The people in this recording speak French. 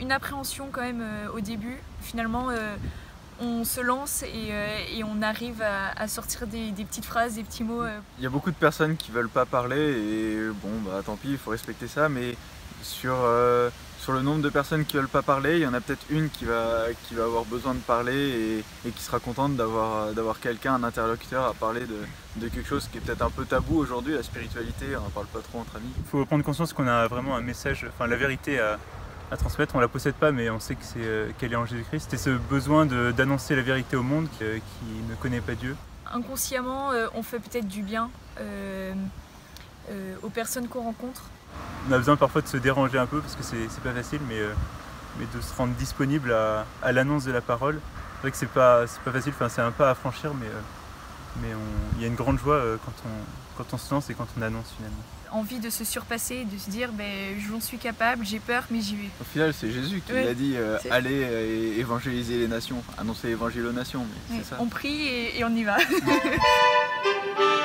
une appréhension quand même au début. Finalement, on se lance et on arrive à sortir des petites phrases, des petits mots. Il y a beaucoup de personnes qui veulent pas parler et bon bah tant pis, il faut respecter ça, mais sur le nombre de personnes qui veulent pas parler, il y en a peut-être une qui va avoir besoin de parler et qui sera contente d'avoir quelqu'un, un interlocuteur à parler de quelque chose qui est peut-être un peu tabou aujourd'hui, la spiritualité, on en parle pas trop entre amis. Il faut prendre conscience qu'on a vraiment un message, enfin la vérité à transmettre, on la possède pas mais on sait qu'elle est en Jésus-Christ. Et ce besoin d'annoncer la vérité au monde qui ne connaît pas Dieu. Inconsciemment, on fait peut-être du bien aux personnes qu'on rencontre. On a besoin parfois de se déranger un peu parce que c'est pas facile, mais de se rendre disponible à l'annonce de la parole. C'est vrai que c'est pas facile, enfin, c'est un pas à franchir, mais il y a une grande joie quand on se lance et quand on annonce finalement. Envie de se surpasser, de se dire j'en suis capable, j'ai peur mais j'y vais. Au final c'est Jésus qui a dit allez évangéliser les nations, annoncer l'évangile aux nations, mais c'est ça. On prie et on y va.